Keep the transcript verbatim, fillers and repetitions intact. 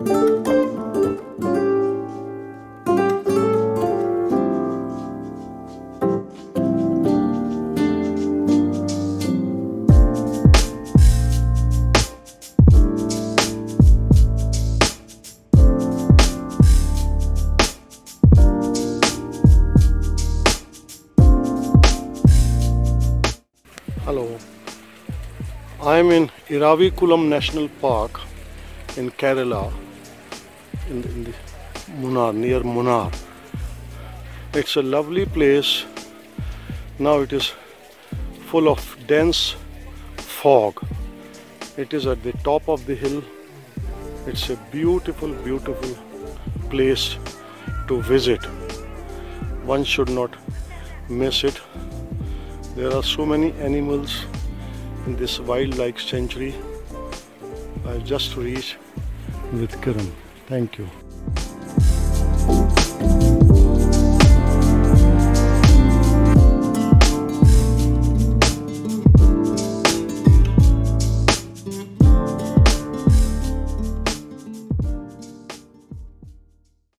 Hello, I am in Iravikulam National Park in Kerala, in the, in the Munnar, near Munnar. It's a lovely place. Now it is full of dense fog. It is at the top of the hill. It's a beautiful, beautiful place to visit. One should not miss it. There are so many animals in this wildlife sanctuary. I've just reached with Kiran. Thank you.